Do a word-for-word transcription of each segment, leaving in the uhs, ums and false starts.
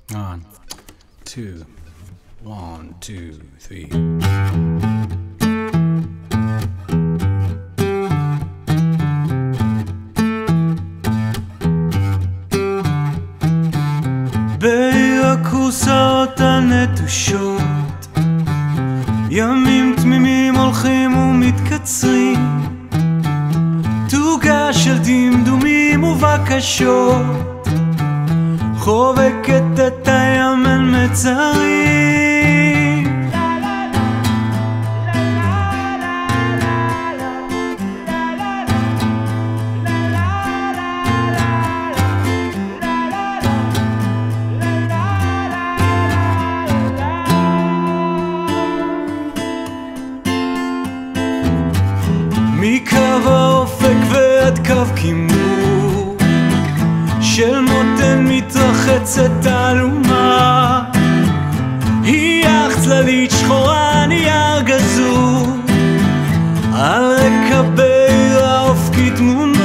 One, two, one, two, three. בעיר הכורסאות הנטושות ימים תמימים הולכים ומתקצרים, תוגה של דמדומים ובקשות חובקת את הימן מצרים. מקו האופק ועד קו כימור של מותן מתרחצת תעלומה, היא אך צללית שחורה נייר גזור על רקע בעיר האופקי תמונות.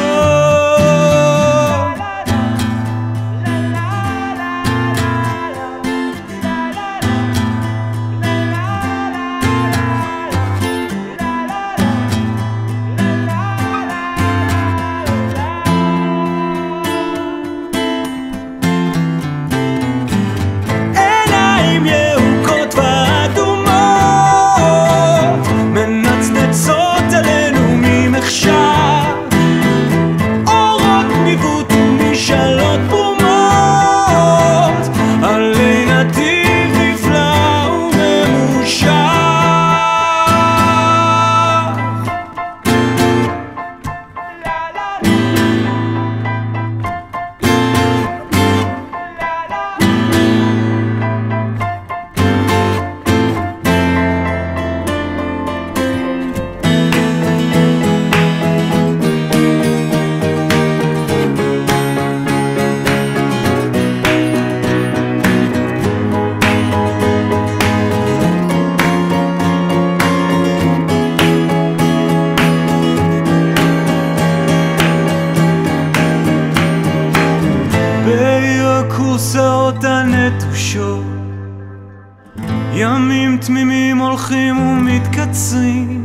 הכורסאות הנטושות ימים תמימים הולכים ומתקצרים,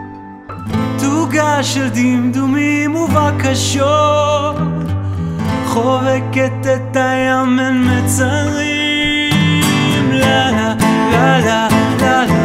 תוגה של דמדומים ובקשות חובקת את הימן מצרים. לה לה לה לה לה